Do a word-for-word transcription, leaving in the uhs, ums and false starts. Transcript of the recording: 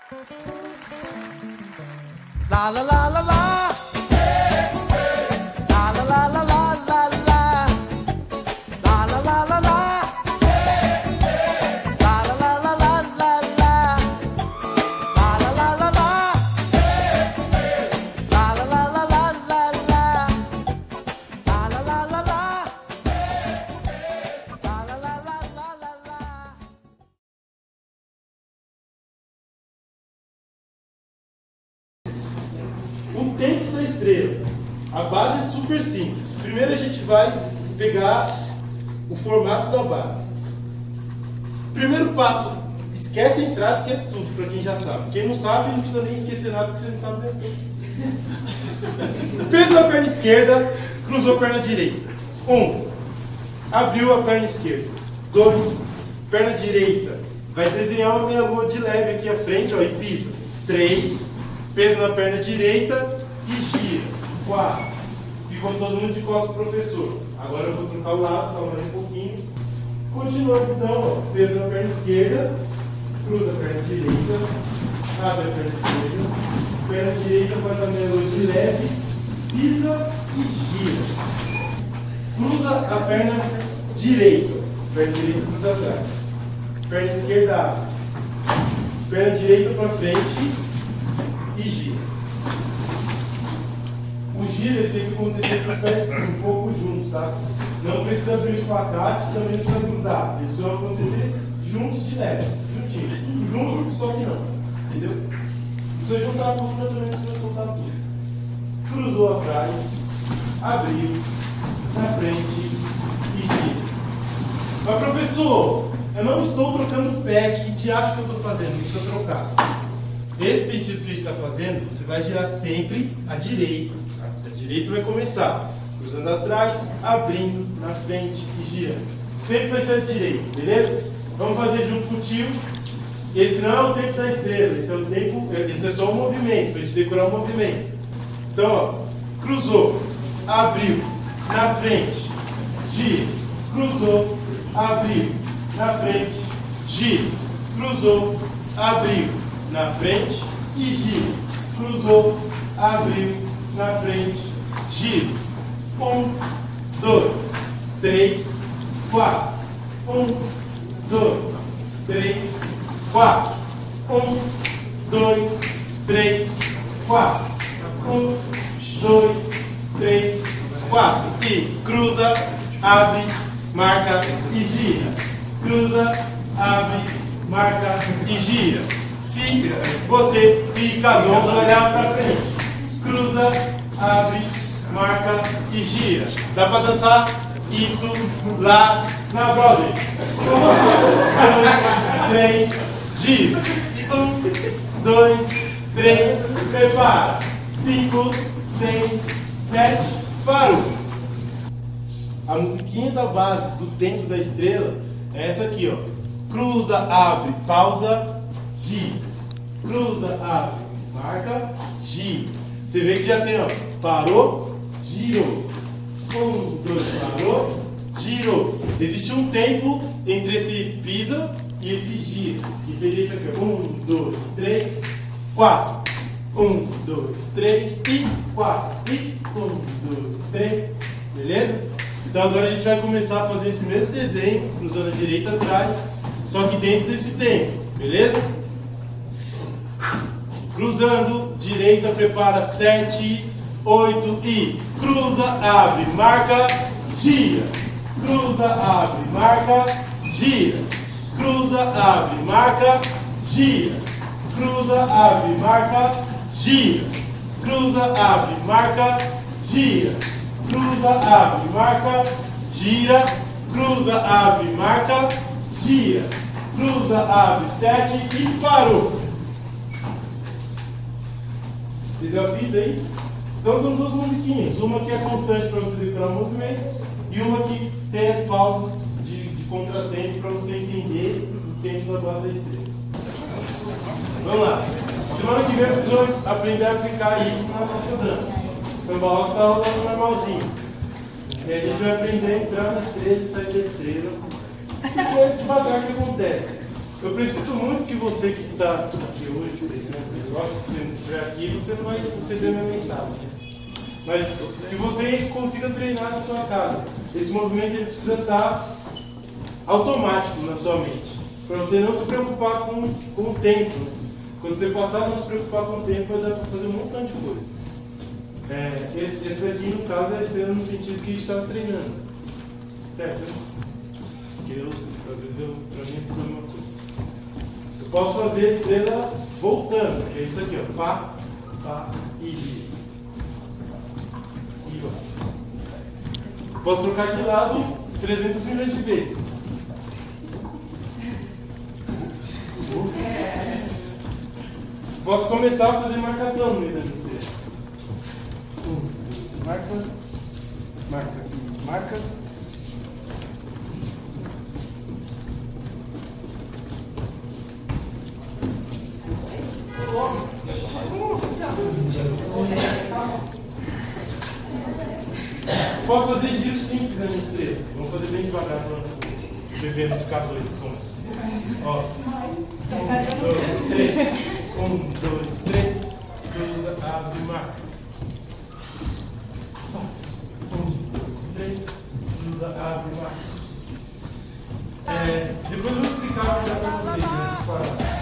La la la la la. La la la la la la la. La la la la la. La la la la la la la. La la la la la. La la la la la la la. La la la la la. La la la la la la la. O tempo da estrela. A base é super simples. Primeiro a gente vai pegar o formato da base. Primeiro passo, esquece a entrada, esquece tudo, para quem já sabe. Quem não sabe, não precisa nem esquecer nada, porque você não sabe depois. Peso na perna esquerda, cruzou a perna direita. Um, abriu a perna esquerda. Dois, perna direita. Vai desenhar uma meia lua de leve aqui à frente, ó, e pisa. Três, peso na perna direita e gira. Quatro. Ficou todo mundo de costas pro professor. Agora eu vou trocar o lado, só mais um pouquinho. Continuando então, ó, peso na perna esquerda, cruza a perna direita, abre a perna esquerda, perna direita faz a meia lua de leve, pisa e gira. Cruza a perna direita, perna direita cruza atrás, perna esquerda abre, perna direita para frente e gira. O giro ele tem que acontecer com os pés um pouco juntos, tá? Não precisa abrir o espacate, também não precisa grudar. Eles precisam acontecer juntos de leve, juntinho. Juntos, só que não. Entendeu? Precisa juntar tudo, mas também precisa soltar tudo. Cruzou atrás, abriu, na frente e gira. Mas professor, eu não estou trocando o pé, que diacho que eu estou fazendo? Não precisa trocar. Esse sentido que a gente está fazendo, você vai girar sempre à direita. A direita vai começar cruzando atrás, abrindo, na frente e girando. Sempre vai ser à direita, beleza? Vamos fazer junto com o tio. Esse não é o tempo da estrela, esse é o tempo, esse é só o movimento, para a gente decorar o movimento. Então, ó, cruzou, abriu, na frente, gira, cruzou, abriu, na frente, gira, cruzou, abriu, na frente e gira, cruzou, abriu, na frente, gira. Um, dois, três, quatro. Um, dois, três, quatro. Um, dois, três, quatro. Um, dois, três, quatro. E cruza, abre, marca e gira. Cruza, abre, marca e gira. Se você fica, vamos olhar para frente. Cruza, abre, marca e gira. Dá pra dançar isso lá na Broadway. Um, dois, três, gira. E um, dois, três, prepara. Cinco, seis, sete, parou. A musiquinha da base do tempo da estrela é essa aqui, ó. Cruza, abre, pausa, gira. Cruza, abre, marca, gira. Você vê que já tem, ó. Parou, girou. Um, dois, parou, girou. Existe um tempo entre esse pisa e esse gira. Que seria isso aqui. Um, dois, três, quatro. Um, dois, três e quatro. E um, dois, três. Beleza? Então agora a gente vai começar a fazer esse mesmo desenho, cruzando a direita atrás, só que dentro desse tempo. Beleza? Cruzando, direita, prepara, sete, oito e cruza, abre, marca, gira. Cruza, abre, marca, gira. Cruza, abre, marca, gira. Cruza, abre, marca, gira. Cruza, abre, marca, gira. Cruza, abre, marca, gira. Cruza, abre, marca, gira. Cruza, abre, sete e parou. Entendeu a fita aí? Então são duas musiquinhas. Uma que é constante para você decorar o movimento e uma que tem as pausas de, de contratempo para você entender o tempo da base da estrela. Vamos lá. Semana que vem vocês vão aprender a aplicar isso na nossa dança. O samba rock está rolando normalzinho. E a gente vai aprender a entrar na estrela e sair da estrela. E é devagar que acontece. Eu preciso muito que você que está aqui hoje, né, lógico que você não estiver aqui, você não vai receber minha mensagem. Mas que você consiga treinar na sua casa. Esse movimento ele precisa estar automático na sua mente. Para você não se preocupar com, com o tempo. Quando você passar a não se preocupar com o tempo, vai dar para fazer um montão de coisa. É, esse, esse aqui, no caso, é a estrela no sentido que a gente estava treinando. Certo? Porque eu, às vezes, eu, para mim, é tudo a mesma coisa. Eu posso fazer a estrela voltando, que é isso aqui, ó. Pá, pá e gira. E vai. Posso trocar de lado trezentos milhões de vezes. Posso começar a fazer marcação no meio da minha estrela. Um, marca, marca, marca. Posso fazer giros simples na minha estrela. Vamos fazer bem devagar para o bebê não ficar doido, sons. Ó. Um, dois, três. Um, dois, três. Dois, abre, marca. Um, dois, três. Dois, abre, marca. É, depois eu vou explicar já para vocês nessa parada.